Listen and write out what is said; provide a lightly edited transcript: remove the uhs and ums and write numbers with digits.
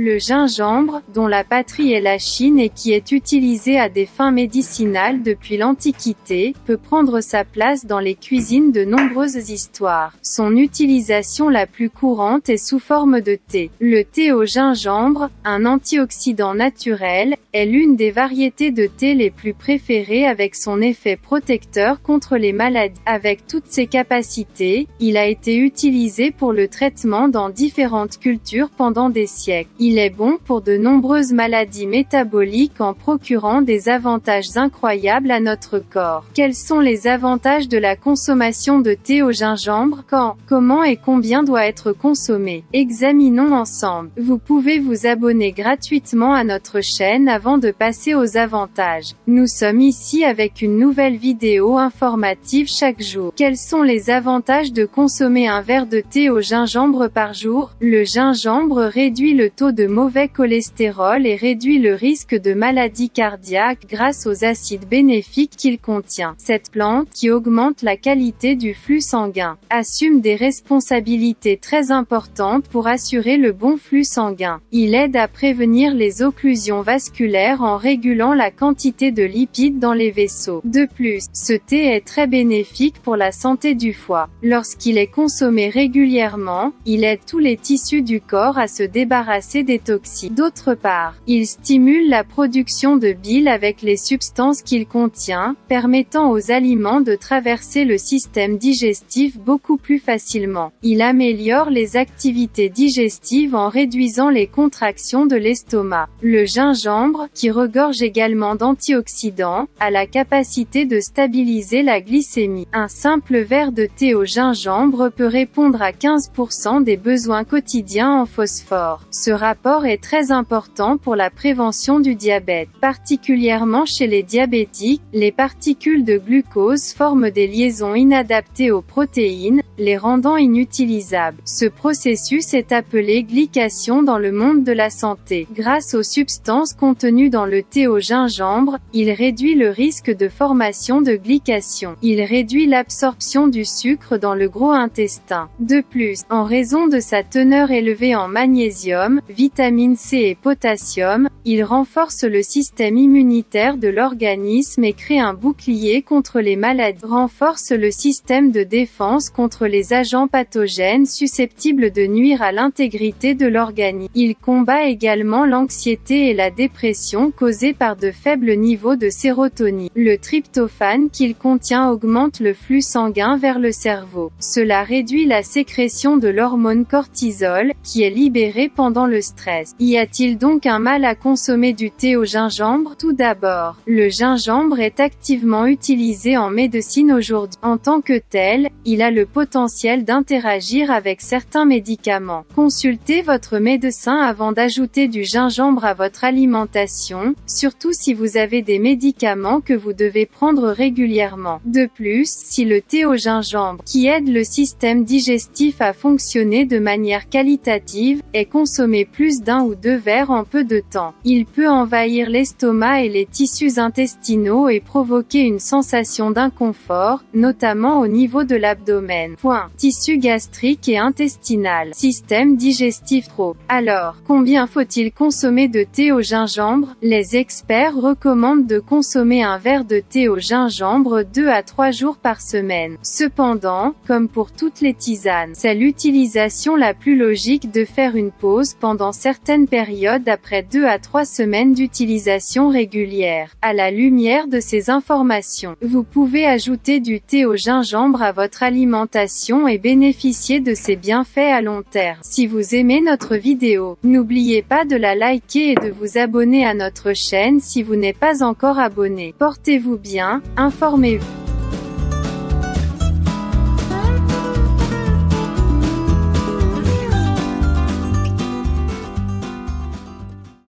Le gingembre, dont la patrie est la Chine et qui est utilisé à des fins médicinales depuis l'Antiquité, peut prendre sa place dans les cuisines de nombreuses histoires. Son utilisation la plus courante est sous forme de thé. Le thé au gingembre, un antioxydant naturel, est l'une des variétés de thé les plus préférées avec son effet protecteur contre les maladies. Avec toutes ses capacités, il a été utilisé pour le traitement dans différentes cultures pendant des siècles. Il est bon pour de nombreuses maladies métaboliques en procurant des avantages incroyables à notre corps. Quels sont les avantages de la consommation de thé au gingembre? Quand, comment et combien doit être consommé? Examinons ensemble. Vous pouvez vous abonner gratuitement à notre chaîne avant de passer aux avantages. Nous sommes ici avec une nouvelle vidéo informative chaque jour. Quels sont les avantages de consommer un verre de thé au gingembre par jour? Le gingembre réduit le taux de mauvais cholestérol et réduit le risque de maladies cardiaques grâce aux acides bénéfiques qu'il contient. Cette plante, qui augmente la qualité du flux sanguin, assume des responsabilités très importantes pour assurer le bon flux sanguin. Il aide à prévenir les occlusions vasculaires en régulant la quantité de lipides dans les vaisseaux. De plus, ce thé est très bénéfique pour la santé du foie. Lorsqu'il est consommé régulièrement, il aide tous les tissus du corps à se débarrasser des toxines. D'autre part, il stimule la production de bile avec les substances qu'il contient, permettant aux aliments de traverser le système digestif beaucoup plus facilement. Il améliore les activités digestives en réduisant les contractions de l'estomac. Le gingembre, qui regorge également d'antioxydants, a la capacité de stabiliser la glycémie. Un simple verre de thé au gingembre peut répondre à 15% des besoins quotidiens en phosphore. Ce rapport est très important pour la prévention du diabète. Particulièrement chez les diabétiques, les particules de glucose forment des liaisons inadaptées aux protéines, les rendant inutilisables. Ce processus est appelé glycation dans le monde de la santé. Grâce aux substances contenues dans le thé au gingembre, il réduit le risque de formation de glycation. Il réduit l'absorption du sucre dans le gros intestin. De plus, en raison de sa teneur élevée en magnésium, vitamine C et potassium, il renforce le système immunitaire de l'organisme et crée un bouclier contre les maladies. Renforce le système de défense contre les agents pathogènes susceptibles de nuire à l'intégrité de l'organisme. Il combat également l'anxiété et la dépression causées par de faibles niveaux de sérotonine. Le tryptophane qu'il contient augmente le flux sanguin vers le cerveau. Cela réduit la sécrétion de l'hormone cortisol, qui est libérée pendant le stress. Y a-t-il donc un mal à consommer du thé au gingembre? Tout d'abord, le gingembre est activement utilisé en médecine aujourd'hui. En tant que tel, il a le potentiel d'interagir avec certains médicaments. Consultez votre médecin avant d'ajouter du gingembre à votre alimentation, surtout si vous avez des médicaments que vous devez prendre régulièrement. De plus, si le thé au gingembre, qui aide le système digestif à fonctionner de manière qualitative, est consommé plus d'un ou deux verres en peu de temps, il peut envahir l'estomac et les tissus intestinaux et provoquer une sensation d'inconfort, notamment au niveau de l'abdomen. Tissu gastrique et intestinal. Système digestif trop. Alors, combien faut-il consommer de thé au gingembre? Les experts recommandent de consommer un verre de thé au gingembre 2 à 3 jours par semaine. Cependant, comme pour toutes les tisanes, c'est l'utilisation la plus logique de faire une pause pendant certaines périodes après 2 à 3 semaines d'utilisation régulière. À la lumière de ces informations, vous pouvez ajouter du thé au gingembre à votre alimentation et bénéficier de ses bienfaits à long terme. Si vous aimez notre vidéo, n'oubliez pas de la liker et de vous abonner à notre chaîne si vous n'êtes pas encore abonné. Portez-vous bien, informez-vous.